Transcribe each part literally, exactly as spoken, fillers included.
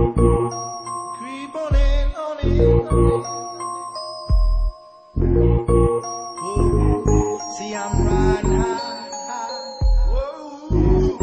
Creep on in, on in, on in. See, I'm riding high, high. Whoa.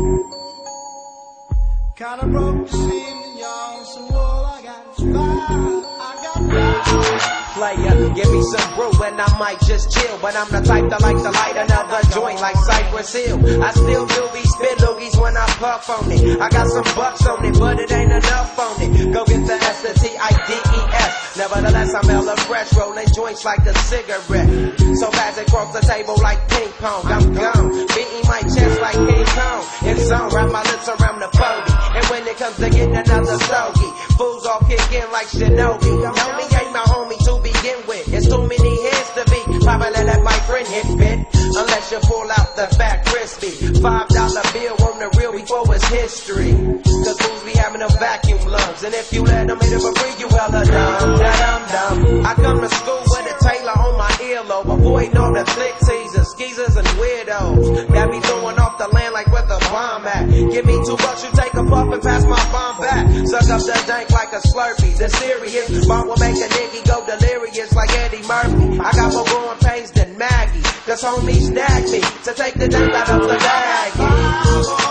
Kinda broke the ceiling, y'all, so all I got is five. I got five. Player, give me some brew and I might just chill. But I'm the type that like to light another joint like Cypress Hill. I still do be spit loogies when I puff on it. I got some bucks on it, but it ain't enough on it. Go get the S, the T I D E S. Nevertheless, I'm hella fresh, rolling joints like a cigarette. So fast across the table like ping pong. I'm gone, beating my chest like King Kong. In zone, wrap my lips around the bogey. And when it comes to getting another stogie, fools all kick in like Shinobi. Know me ain't my homie to begin with. It's too many heads to be. Probably let my friend hit bit. Unless you pull out the fat crispy five dollar bill on the real before it's history. Cause fools be having them vacuum lungs. And if you let them hit it for free, you hella dumb, dumb, dumb. I come to school with a Taylor on my earlobe. Avoiding all the flick teasers, skeezers, and weirdos that be throwing off the land like where the bomb at. Give me two bucks, you take a puff and pass my bomb back. Suck up the dank like a Slurpee. The serious bomb will make a nigga go delirious like Eddie Murphy. I got more growing pains than Maggie. Cause homies snagged me to take the dank out of the bag.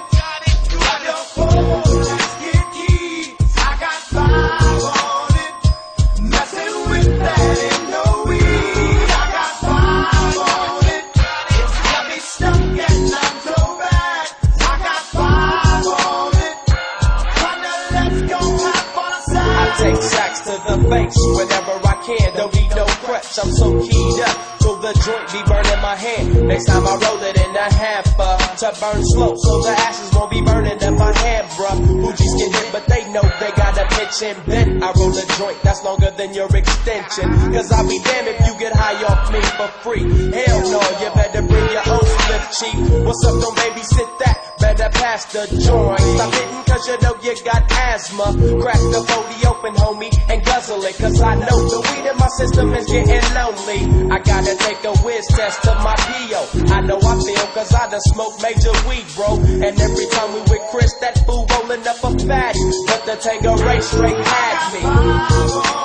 Take sacks to the face whenever I can, don't need no crutch, I'm so keyed up, so the joint be burning my hand. Next time I roll it in a hamper to burn slow, so the ashes won't be burning in my hand, bruh. Hoogies get hit, but they know they got a pitch and bent. I roll a joint that's longer than your extension, cause I'll be damned if you get high off me for free. Hell no, you better bring your own slip cheap. What's up, don't babysit that, better pass the joint. Stop hitting cause you know you got asthma. Crack the forty open, homie, and guzzle it, cause I know the weed in my system is getting lonely. I gotta take a whiz test to my P O. I know I feel cause I done smoked major weed, bro. And every time we with Chris, that fool rolling up a fatty. But the Tango Ray straight had me.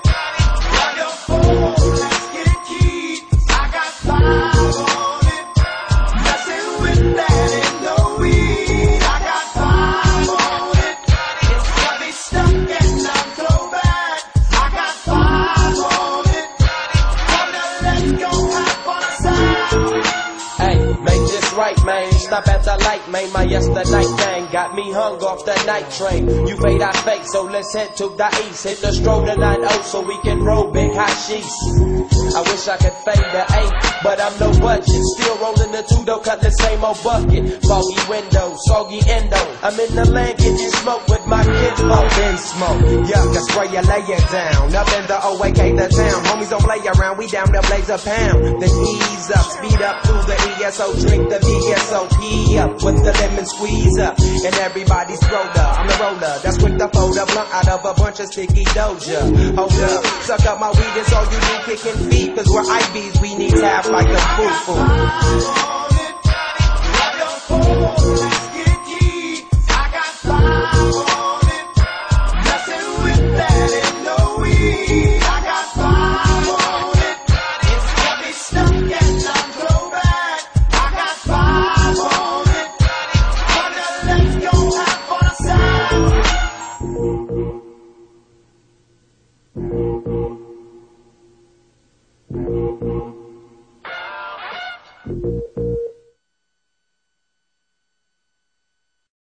Right, man, stop at the light, man. My yesterday thing got me hung off the night train. You fade, I fake, so let's head to the east. Hit the stroll tonight, oh, so we can roll big hot sheets. I wish I could fade the eight, but I'm no budget. Still rolling the two, though, cut the same old bucket. Foggy windows, soggy endo. I'm in the land getting smoke with my kinfolk. Been smoke, yuck, I spray you, lay it down. Up in the O A K, the town. Homies don't play around, we down to blaze a pound. Then ease up, speed up through the E S O, drink the V S O P up with the lemon squeeze up. And everybody's rolled up, I'm the roller that's quick to fold a blunt out of a bunch of sticky doja. Hold up, suck up my weed, it's all you need, kicking feet. Cause we're I Bs, we need half like a foo-foo.